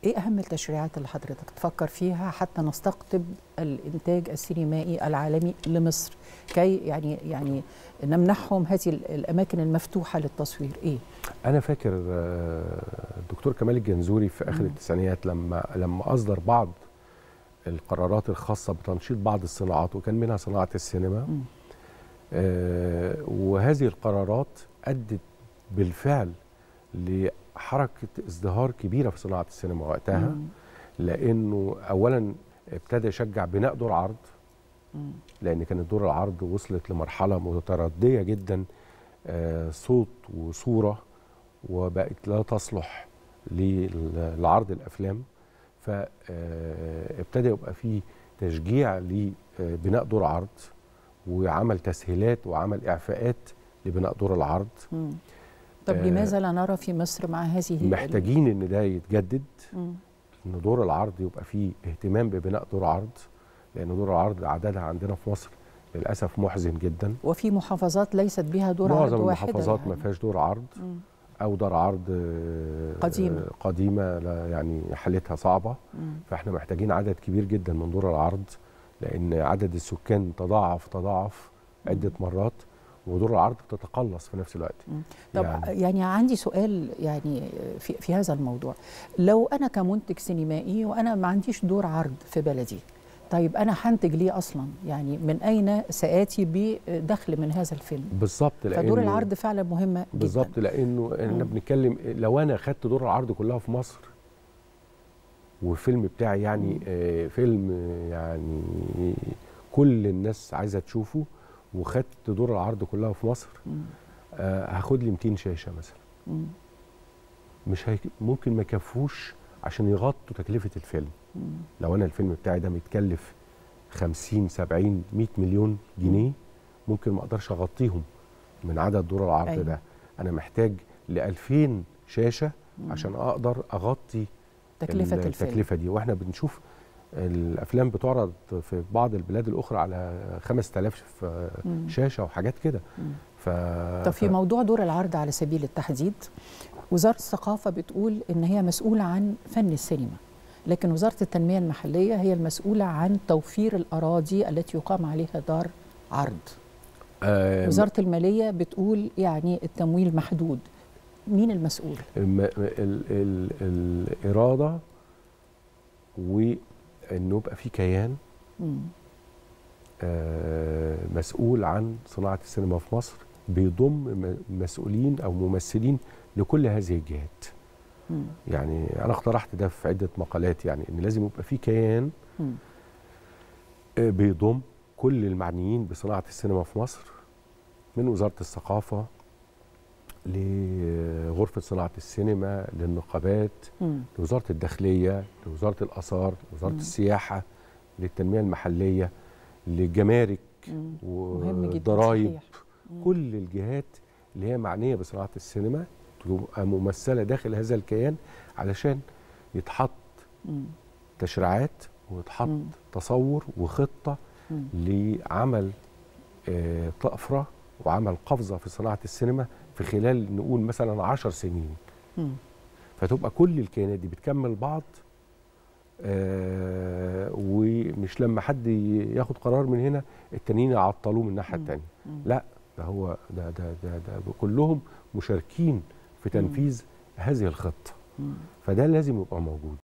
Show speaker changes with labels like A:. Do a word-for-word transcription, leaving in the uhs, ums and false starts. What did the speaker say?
A: ايه اهم التشريعات اللي حضرتك تفكر فيها حتى نستقطب الانتاج السينمائي العالمي لمصر، كي يعني يعني نمنحهم هذه الاماكن المفتوحه للتصوير؟ ايه؟
B: انا فاكر الدكتور كمال الجنزوري في اخر التسعينيات لما لما اصدر بعض القرارات الخاصه بتنشيط بعض الصناعات، وكان منها صناعه السينما. آه وهذه القرارات ادت بالفعل لحركه ازدهار كبيره في صناعه السينما وقتها. مم. لانه اولا ابتدى يشجع بناء دور عرض، مم. لان كانت دور العرض وصلت لمرحله مترديه جدا، آه صوت وصوره، وبقت لا تصلح لعرض الافلام. فابتدى يبقى فيه تشجيع لبناء دور عرض، وعمل تسهيلات وعمل اعفاءات لبناء دور العرض.
A: مم. طب آه لماذا لا نرى في مصر مع هذه؟
B: محتاجين ان ده يتجدد، مم. ان دور العرض يبقى فيه اهتمام ببناء دور عرض، لان دور العرض عددها عندنا في مصر للاسف محزن جدا،
A: وفي محافظات ليست بها دور عرض واحده.
B: معظم المحافظات يعني ما فيهاش دور عرض، مم. او دار عرض
A: قديمه
B: قديمه يعني حالتها صعبه. مم. فاحنا محتاجين عدد كبير جدا من دور العرض، لان عدد السكان تضاعف تضاعف عده مرات، ودور العرض بتتقلص في نفس الوقت.
A: مم. طب يعني, يعني عندي سؤال يعني في, في هذا الموضوع. لو انا كمنتج سينمائي وانا ما عنديش دور عرض في بلدي، طيب انا هنتج ليه اصلا؟ يعني من اين سآتي بدخل من هذا الفيلم؟
B: بالظبط،
A: فدور العرض فعلا مهمه جدا.
B: بالظبط، لانه احنا بنتكلم لو انا خدت دور العرض كلها في مصر، والفيلم بتاعي يعني آه فيلم يعني كل الناس عايزه تشوفه، وخدت دور العرض كلها في مصر، آه هاخد لي مئتين شاشه مثلا. مم. مش هيك ممكن ما يكفوش عشان يغطوا تكلفه الفيلم. مم. لو انا الفيلم بتاعي ده متكلف خمسين سبعين مئة مليون جنيه، مم. ممكن ما اقدرش اغطيهم من عدد دور العرض. أيوة. ده انا محتاج ل ألفين شاشه مم. عشان اقدر اغطي
A: تكلفه الفيلم.
B: التكلفه دي. واحنا بنشوف الافلام بتعرض في بعض البلاد الاخرى على خمسة آلاف شاشه وحاجات كده.
A: ف... طب في ف... موضوع دور العرض على سبيل التحديد، وزاره الثقافه بتقول ان هي مسؤوله عن فن السينما، لكن وزاره التنميه المحليه هي المسؤوله عن توفير الاراضي التي يقام عليها دار عرض. أه وزاره الماليه بتقول يعني التمويل محدود. مين المسؤول؟
B: الم... ال... ال... الاراده و انه يبقى في كيان آه مسؤول عن صناعه السينما في مصر، بيضم مسؤولين او ممثلين لكل هذه الجهات. مم. يعني انا اقترحت ده في عده مقالات، يعني ان لازم يبقى في كيان آه بيضم كل المعنيين بصناعه السينما في مصر، من وزاره الثقافه لغرفة صناعة السينما، للنقابات، مم. لوزارة الداخلية، لوزارة الآثار، لوزارة مم. السياحة، للتنمية المحلية، للجمارك والضرائب. كل الجهات اللي هي معنية بصناعة السينما تبقى ممثلة داخل هذا الكيان، علشان يتحط مم. تشريعات ويتحط مم. تصور وخطة مم. لعمل آه طفرة وعمل قفزة في صناعة السينما في خلال نقول مثلا عشر سنين. مم. فتبقى كل الكيانات دي بتكمل بعض، آه ومش لما حد ياخد قرار من هنا التانيين يعطلوه من الناحيه الثانيه. لا، ده هو ده ده ده, ده كلهم مشاركين في تنفيذ مم. هذه الخطه. مم. فده لازم يبقى موجود.